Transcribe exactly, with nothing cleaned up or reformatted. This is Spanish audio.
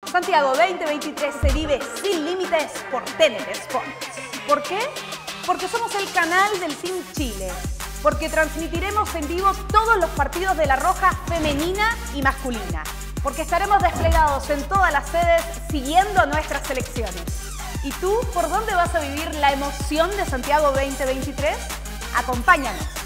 Santiago veinte veintitrés se vive sin límites por T N T Sports. ¿Por qué? Porque somos el canal del Team Chile. Porque transmitiremos en vivo todos los partidos de La Roja femenina y masculina. Porque estaremos desplegados en todas las sedes siguiendo a nuestras selecciones. ¿Y tú por dónde vas a vivir la emoción de Santiago veinte veintitrés? Acompáñanos.